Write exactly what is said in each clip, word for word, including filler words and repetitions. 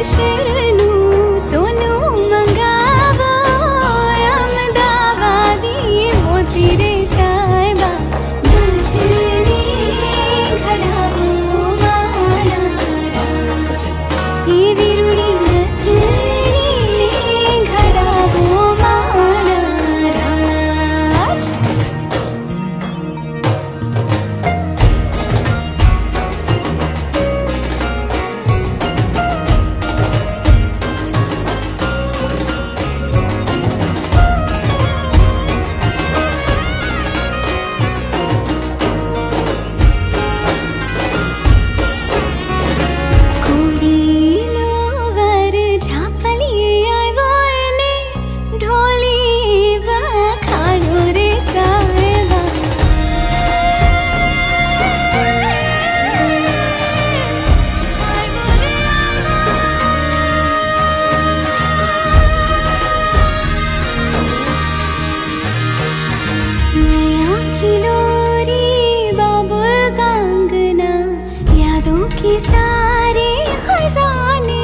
शेरनू सोनू मंगावो अहमदाबादी मोती रे साहिबा नथनी घडावो मारा ई विरुडी नथनी घडावो मारा राज के सारे खजाने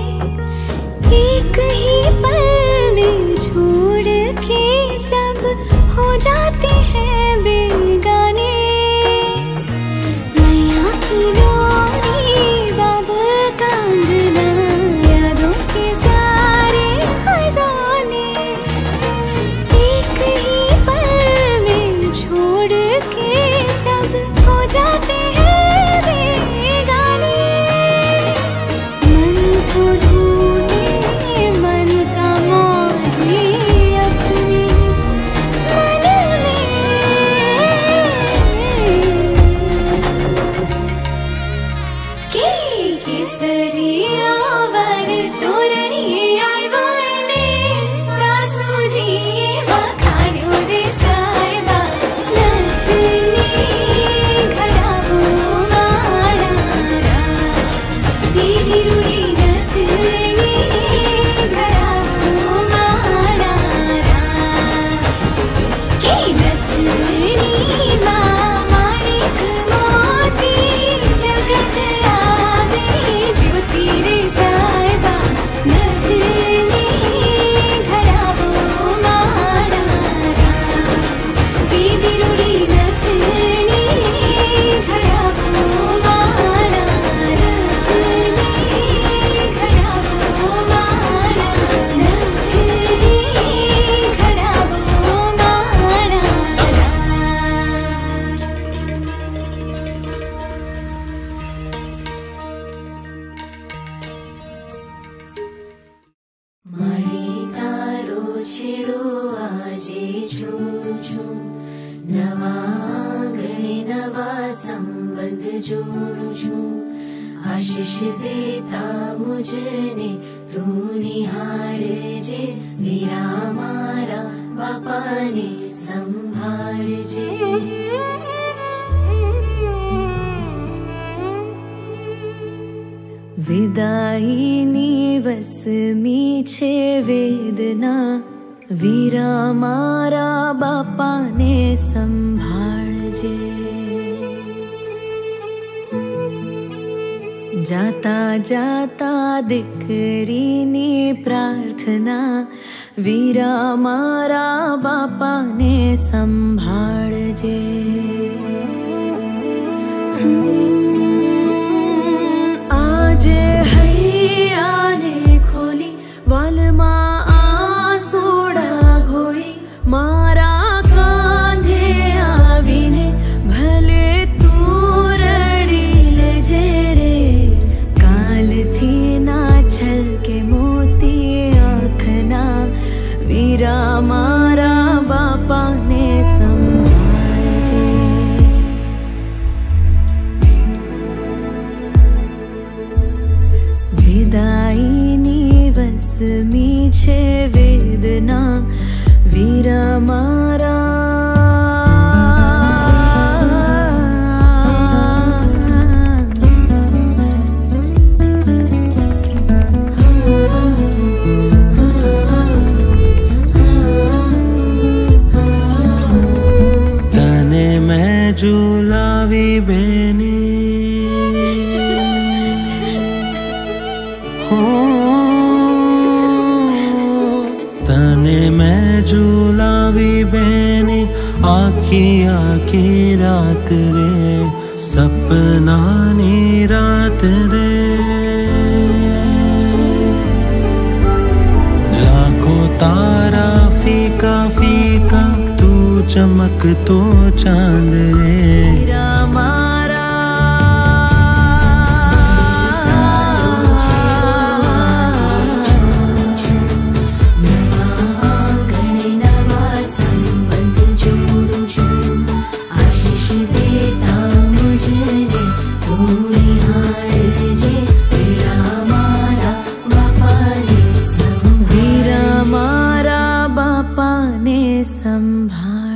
एक ही पल में छोड़ के सब हो जाते हैं बेगाने। नैया की डोरी बाबुल का अंगना यादों के सारे खजाने एक ही पल में छोड़ के सब हो जाते हैं जोड़ू छूं आशीष देता मुझने तू निहाड़ जे वीरा मारा बापा ने संभाड़ जे। विदाईनी वसमी छे वेदना वीरा मारा बापा ने संभाड़ जे। जाता जाता दिकरीनी प्रार्थना वीरा मारा बापा ने संभाड़ जे। आज हैया ने खोली वालमा आसोड़ा घोड़ी मारा कांधे आवीने भले तू रड़ी ले जे रे काल थी ना छल के मोती आँखना वीरा मारा बापा ने संभाळ जे। विदाईनी वसमी छे वेदना वीरा मारा तने मैं झूलावी बेनी हो झुलावी बहने आखी आखी रात रे सपना नी रात रे। लाखों तारा फीका फीका तू चमक तो चांद रे। संभाल